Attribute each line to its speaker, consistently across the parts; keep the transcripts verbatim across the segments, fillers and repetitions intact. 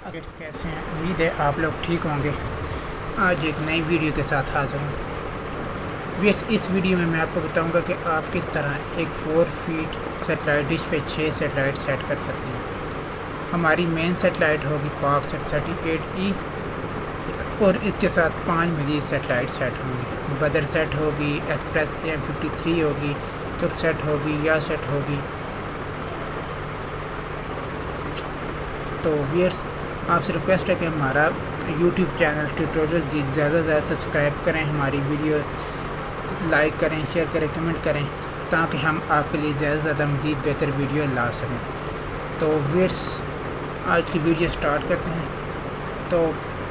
Speaker 1: Updates कैसे हैं? उम्मीद है आप लोग ठीक होंगे। आज एक नई वीडियो के साथ हाजिर हूँ। वीर्स, इस वीडियो में मैं आपको बताऊंगा कि आप किस तरह एक फोर फीट सेटेलाइट डिश पे छः सेटेलाइट सेट कर सकते हैं। हमारी मेन सेटेलाइट होगी पाकसेट थर्टी एट ई और इसके साथ पांच मजीद सेटेलाइट सेट होंगी। बदर सेट होगी, Express A M fifty three होगी, तुर्क सेट होगी, या सेट होगी। तो वीर्स, आपसे रिक्वेस्ट है कि हमारा यूट्यूब चैनल ट्यूटोरियल्स की ज़्यादा से ज़्यादा सब्सक्राइब करें, हमारी वीडियो लाइक करें, शेयर करें, कमेंट करें, ताकि हम आपके लिए ज़्यादा से ज़्यादा मज़ीद बेहतर वीडियो ला सकें। तो वीर्स, आज की वीडियो स्टार्ट करते हैं। तो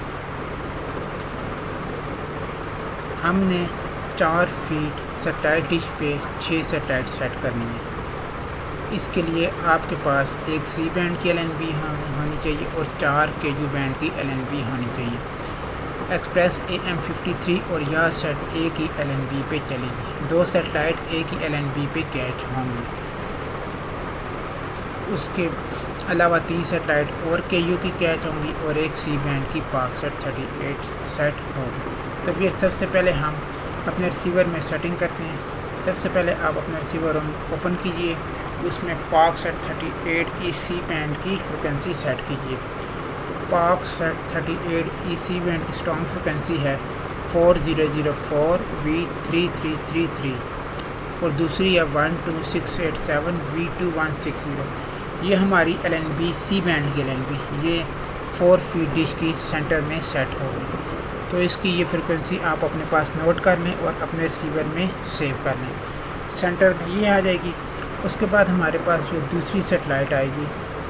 Speaker 1: हमने चार फीट सेटेलाइट डिश पे छः सेटेलाइट सेट करनी है। इसके लिए आपके पास एक सी बैंड की एल एन बी होनी चाहिए और चार के यू बैंड की एल एन बी होनी चाहिए। Express A M fifty three और या सेट ए की एल एन बी पे चलेंगी। दो सेटेलाइट ए की एल एन बी पे कैच होंगी। उसके अलावा तीन सेटेलाइट और के यू की कैच होंगी और एक सी बैंड की पाकसेट थर्टी एट सेट होगी। तो फिर सबसे पहले हम अपने रिसीवर में सेटिंग करते हैं। सबसे पहले आप अपना रिसीवर ओपन कीजिए, उसमें Paksat thirty eight E C band की फ्रिक्वेंसी सेट कीजिए। Paksat thirty eight E C band की स्ट्रॉन्ग फ्रिक्वेंसी है four zero zero four V three three three three और दूसरी है one two six eight seven V two one six zero. ये हमारी L N B C band की L N B ये four feet dish की centre में set हो गई। तो इसकी ये फ्रिक्वेंसी आप अपने पास नोट कर लें और अपने रिसीवर में सेव कर लें। सेंटर में ये आ जाएगी। उसके बाद हमारे पास जो दूसरी सेटेलाइट आएगी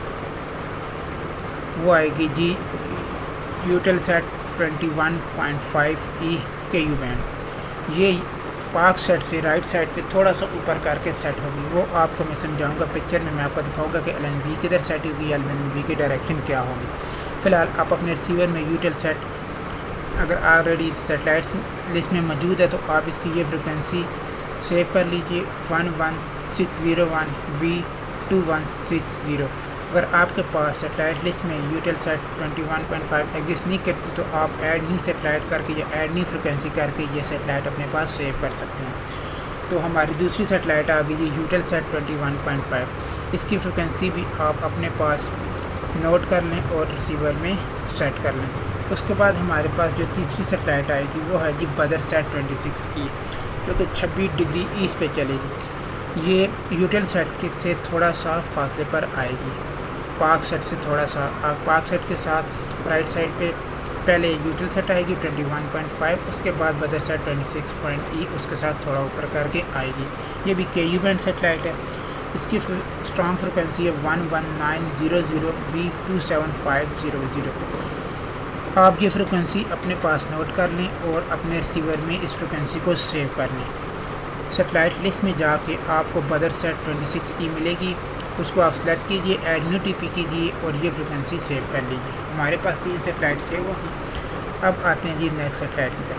Speaker 1: वो आएगी जी Eutelsat twenty one point five E K U band. ये पाकसेट से राइट साइड पे थोड़ा सा ऊपर करके सेट होगी। वो आपको मैं समझाऊंगा पिक्चर में। मैं आपको दिखाऊंगा कि एल एन बी किधर सेट होगी, एल एन बी की डायरेक्शन क्या होगी। फ़िलहाल आप अपने रिसीवर में यूटेलसेट अगर ऑलरेडी सेटेलाइट लिस्ट में मौजूद है तो आप इसकी ये फ्रिक्वेंसी सेव कर लीजिए one one six zero one V two one six zero. अगर आपके पास सेटेलाइट लिस्ट में Eutelsat twenty one point five exist नहीं करती तो आप ऐड न्यू सेटेलाइट करके या ऐड न्यू फ्रिक्वेंसी करके ये सेटेलाइट अपने पास सेव कर सकते हैं। तो हमारी दूसरी सेटेलाइट आ गई Eutelsat twenty one point five. इसकी फ्रिक्वेंसी भी आप अपने पास नोट कर लें और रिसीवर में सेट कर लें। उसके बाद हमारे पास जो तीसरी सेटेलाइट आएगी वो है जी बदर सेट ट्वेंटी सिक्स ई, जो कि छब्बीस डिग्री ईस्ट पे चलेगी। ये यूटेलसेट के से थोड़ा सा फासले पर आएगी। पाकसेट से थोड़ा सा पाकसेट के साथ राइट साइड पे पहले यूटेलसेट आएगी ट्वेंटी वन पॉइंट फाइव, उसके बाद Badr sat twenty six point E उसके साथ थोड़ा ऊपर करके आएगी। ये भी के यू बैंड सेटेलाइट है। इसकी स्ट्रॉन्ग फ्रिक्वेंसी है one one nine zero zero V two seven five zero zero. आप ये फ्रिक्वेंसी अपने पास नोट कर लें और अपने रिसीवर में इस फ्रिक्वेंसी को सेव कर लें। सेटेलाइट लिस्ट में जाके आपको बदर सेट ट्वेंटी सिक्स ई मिलेगी, उसको आप सेलेक्ट कीजिए, ऐड न्यू टी पी कीजिए और ये फ्रिक्वेंसी सेव कर लीजिए। हमारे पास तीन सेटेलाइट सेव होगी। अब आते हैं जी नेक्स्ट सेटेलाइट की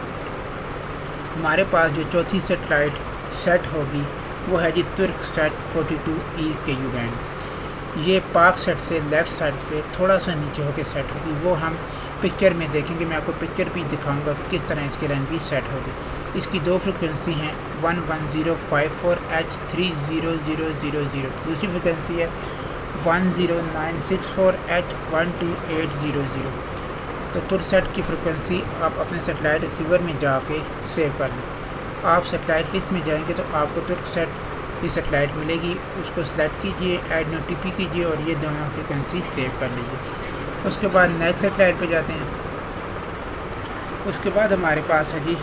Speaker 1: तरफ। हमारे पास जो चौथी सेटेलाइट सेट होगी वो है जी तुर्क सेट फोर्टी टू ई के यू बैंड। ये पाकसेट से लेफ़्ट साइड पे थोड़ा सा नीचे होकर सेट होगी। वो हम पिक्चर में देखेंगे। मैं आपको पिक्चर भी दिखाऊंगा कि किस तरह इसकी एल एन बी सेट होगी। इसकी दो फ्रिक्वेंसी हैं one one zero five four H three zero zero zero zero. दूसरी फ्रिक्वेंसी है one zero nine six four H one two eight zero zero. तो तुर्क सेट की फ्रिक्वेंसी आप अपने सेटेलाइट रिसीवर में जाके सेव कर लें। आप सेटेलाइट लिस्ट में जाएंगे तो आपको तुर्क सेट की सेटेलाइट मिलेगी, उसको सेलेक्ट कीजिए, ऐड न्यू टी पी कीजिए और ये दोनों फ्रिक्वेंसी सेव कर लीजिए। उसके बाद नेक्स्ट सेटेलाइट पे जाते हैं। उसके बाद हमारे पास है जी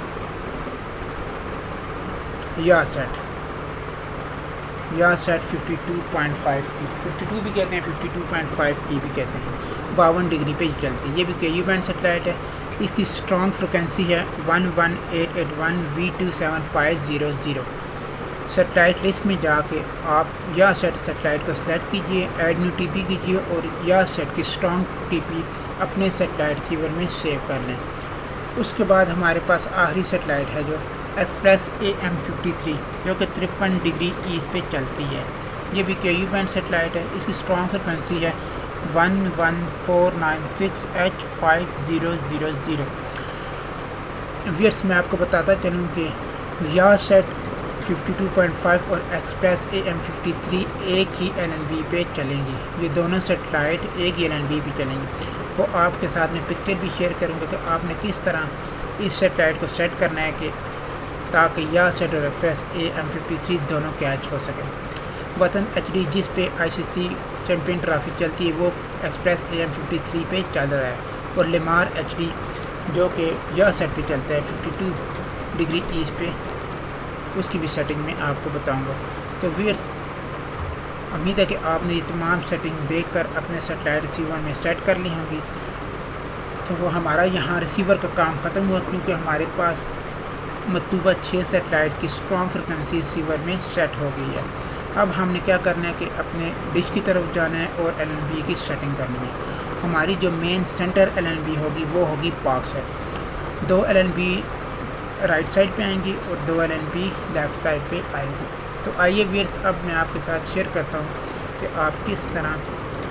Speaker 1: Yahsat Yahsat fifty two point five E, fifty two भी कहते हैं, fifty two point five E भी कहते हैं। बावन डिग्री पे चलती है। ये भी के यू बैंड सेटेलाइट है। इसकी स्ट्रॉन्ग फ्रिक्वेंसी है one one eight eight one V two seven five zero zero. Satellite list में जाके आप या सेट सेटेलाइट को सेलेक्ट कीजिए, ऐड न्यू टी पी कीजिए और या सेट की स्ट्रॉन्ग टी पी अपने सेटेलाइट रिसीवर में सेव कर लें। उसके बाद हमारे पास आखिरी सेटेलाइट है जो Express A M fifty three, जो कि तिरपन डिग्री ईस्ट पे चलती है। ये भी के यू बैंड सेटेलाइट है। इसकी स्ट्रॉन्ग फ्रिक्वेंसी है one one four nine six H five zero zero zero. Viewers मैं आपको बताता चलूँ कि Yahsat fifty two point five और Express A M fifty three एक ही एल एन बी पे चलेंगी। ये दोनों सेटेलाइट एक ही एल एन बी पे चलेंगी। वो आपके साथ में पिक्चर भी शेयर करूँगा कि आपने किस तरह इस सेटेलाइट को सेट करना है कि ताकि यह सेट और Express A M fifty three दोनों कैच हो सकें। वतन एच डी जिस पे आई सी सी चैम्पियन ट्रॉफी चलती है वो Express A M fifty three पे चल रहा है और लेमार एच डी जो कि यह सेट पे चलता है फिफ्टी टू डिग्री ईस्ट पे, उसकी भी सेटिंग में आपको बताऊंगा। तो व्यूअर्स उम्मीद है कि आपने ये तमाम सेटिंग देखकर अपने सेटेलाइट रिसीवर में सेट कर ली होंगी। तो वो हमारा यहाँ रिसीवर का काम ख़त्म हुआ क्योंकि हमारे पास मतलूबा छः सेटेलाइट की स्ट्रॉन्ग फ्रिक्वेंसी रिसीवर में सेट हो गई है। अब हमने क्या करना है कि अपने डिश की तरफ जाना है और एल एन बी की सेटिंग करनी है। हमारी जो main centre L N B होगी वो होगी पाक सेट। दो L N B right side पे आएंगी और दो L N B left side पे आएंगी। तो आइए व्यूअर्स अब मैं आपके साथ शेयर करता हूँ कि आप किस तरह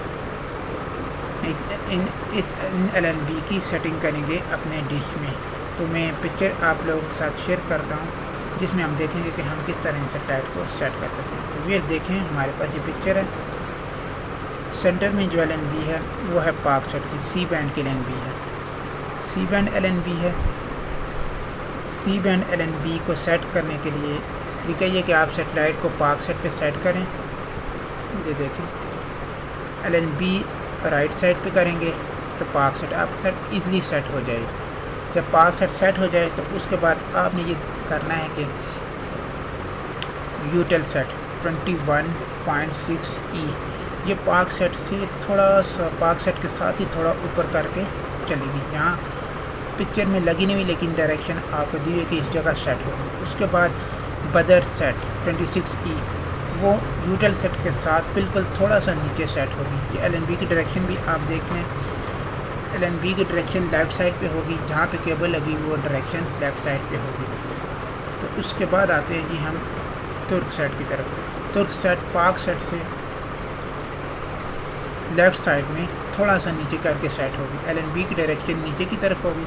Speaker 1: इस इन इस एल एन बी की सेटिंग करेंगे अपने डिश में। तो मैं पिक्चर आप लोगों के साथ शेयर करता हूँ जिसमें हम देखेंगे कि हम किस तरह इन सेटेलाइट को सेट कर सकते हैं। तो व्यूअर्स देखें हमारे पास ये पिक्चर है। सेंटर में जो एल एन बी है वो है पाक सेट की सी बैंड की एल एन बी है, C band L N B है। C band L N B को सेट करने के लिए तरीका ये कि आप सेटेलाइट को पाक सेट पे सेट करें। ये देखें L N B right side पे करेंगे तो पाक सेट आप सेट इजीली सेट हो जाएगी। जब पाक सेट सेट हो जाए तो उसके बाद आपने ये करना है कि Eutelsat twenty one point six E ये पाक सेट से थोड़ा सा पाक सेट के साथ ही थोड़ा ऊपर करके चलेगी। यहाँ पिक्चर में लगी नहीं हुई लेकिन डायरेक्शन आपको दी है कि इस जगह सेट होगी। उसके बाद बदर सेट ट्वेंटी सिक्स ई वो यूटेल सेट के साथ बिल्कुल थोड़ा सा नीचे सेट होगी। ये एल एन बी की डायरेक्शन भी आप देख लें, एल एन बी की डायरेक्शन लेफ़्ट साइड पे होगी, जहाँ पे केबल लगी वो डायरेक्शन लेफ़्ट साइड पे होगी। तो उसके बाद आते हैं जी हम तुर्क सेट की तरफ। तुर्क सेट पाक सेट से लेफ़्ट साइड में थोड़ा सा नीचे करके सेट होगी। एल एन बी की डायरेक्शन नीचे की तरफ होगी।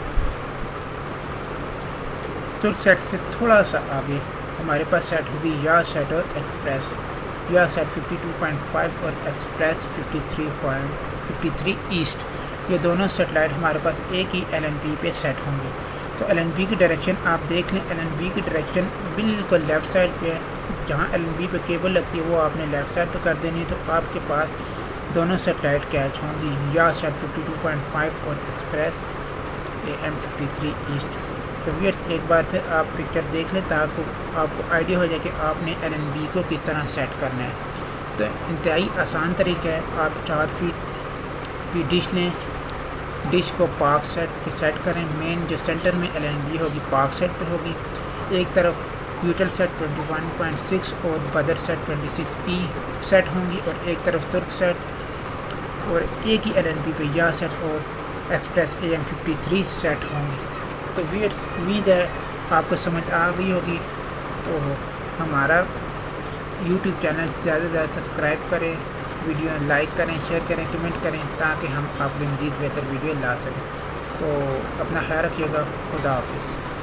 Speaker 1: तुर्क सेट से थोड़ा सा आगे हमारे पास सेट होगी या सेट और Express. Yahsat fifty two point five और Express fifty three point fifty three east. ये दोनों सेटेलाइट हमारे पास एक ही एल एन बी पे सेट होंगे। तो एल एन बी की डायरेक्शन आप देख लें, एल एन बी की डायरेक्शन बिल्कुल लेफ़्ट साइड पे है। जहाँ एल एन बी पे केबल लगती है वो आपने लेफ़्ट साइड पे कर देनी है। तो आपके पास दोनों सेटेलाइट कैच होंगी, Yahsat fifty two point five और Express A M fifty three east. तो व्यूअर्स एक बार फिर आप पिक्चर देख लें ताकि आपको आइडिया हो जाए कि आपने एल एन बी को किस तरह सेट करना है। तो इंतहाई आसान तरीका है। आप चार फीट की डिश लें, डिश को पाक सेट पे सेट करें। मेन जो सेंटर में एल एन बी होगी पाक सेट पे होगी। एक तरफ Eutelsat twenty one point six और Badr sat twenty six E set होंगी और एक तरफ तुर्क सेट और एक ही एल एन बी पे या सेट और Express A M fifty three set होंगी। तो व्यूअर्स उम्मीद है आपको समझ आ गई होगी। तो हमारा यूट्यूब चैनल ज़्यादा से ज़्यादा सब्सक्राइब करें, वीडियो लाइक करें, शेयर करें, कमेंट करें ताकि हम आपके मज़ीद बेहतर वीडियो ला सकें। तो अपना ख्याल रखिएगा। खुदा हाफिज़।